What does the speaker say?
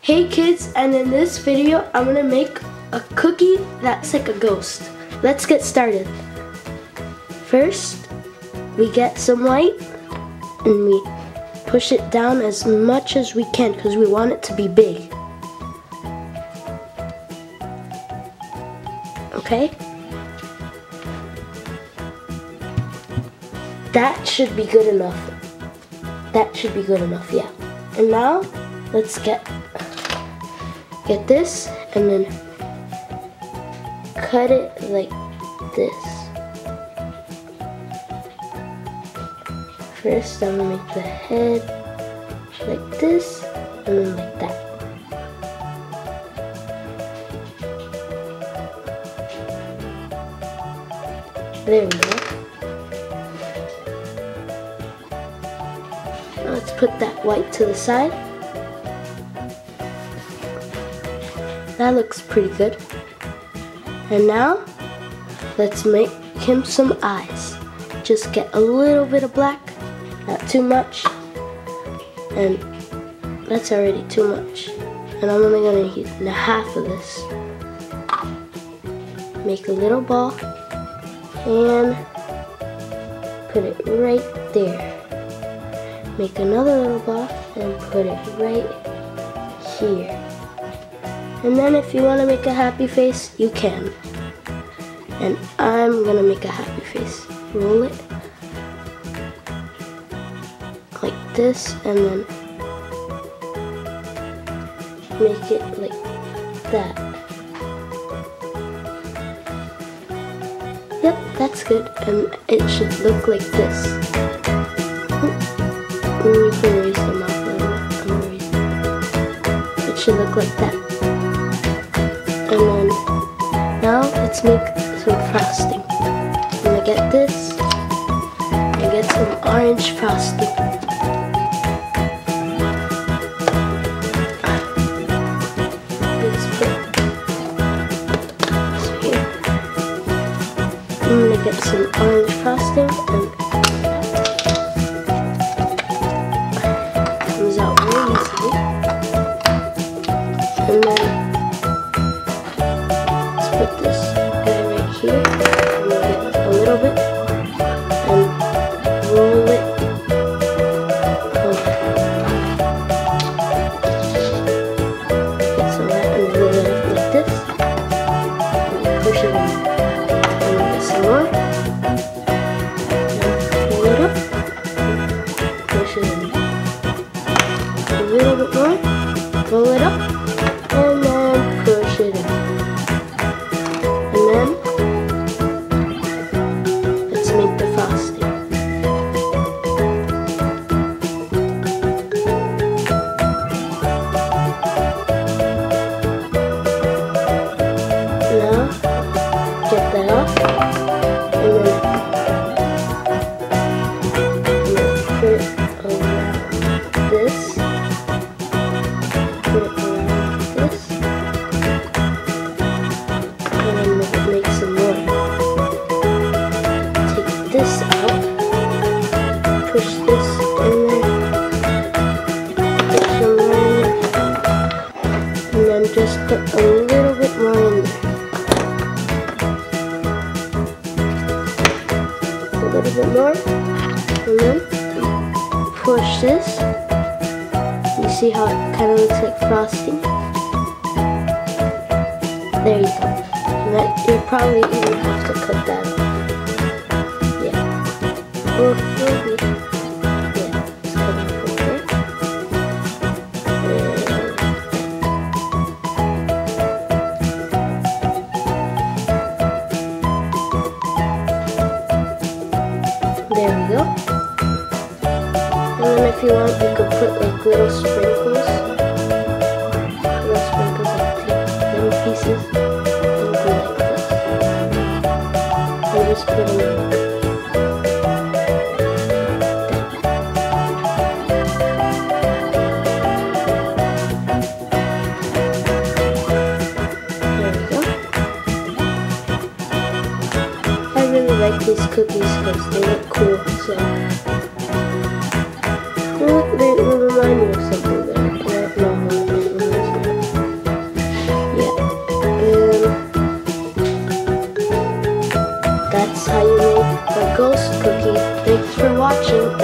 Hey kids, and in this video I'm gonna make a cookie that's like a ghost. Let's get started. First, we get some white and we push it down as much as we can because we want it to be big. Okay? That should be good enough. That should be good enough, yeah. And now, let's get this and then cut it like this. First, I'm gonna make the head like this and then like that. There we go. Now let's put that white to the side. That looks pretty good. And now, let's make him some eyes. Just get a little bit of black, not too much. And that's already too much. And I'm only gonna use half of this. Make a little ball and put it right there. Make another little ball and put it right here. And then if you want to make a happy face, you can. And I'm going to make a happy face. Roll it like this and then make it like that. Yep, that's good. And it should look like this. And you can raise them up a little bit. I'm gonna raise them. It should look like that. And then now let's make some frosting. I'm gonna get this and get some orange frosting. Let's put this here. I'm gonna get some orange frosting and it comes out really easily. And then put this guy right here, and we'll get a little bit, and roll it over. Get some of that and roll it up like this, and push it in. And we'll get some more, and roll it up, push it in. A little bit more, roll it up, and then push it in. Let's make the frosting. Now, get that off, and then put it around this. Put it around this. And then make some more. Take this out, push this in there, put some more in there, and then just put a little bit more in there. A little bit more, and then push this. You see how it kind of looks like frosting? There you go. You probably even have to cut that off. Yeah. Or maybe. Yeah. Just cut it off there. There we go. And then if you want, you could put like little sprinkles. Little sprinkles of little pieces. Just put them in. There we go. I really like these cookies because they look cool, so they remind me of something that I don't know how to do. that's how you make a ghost cookie. Thanks for watching.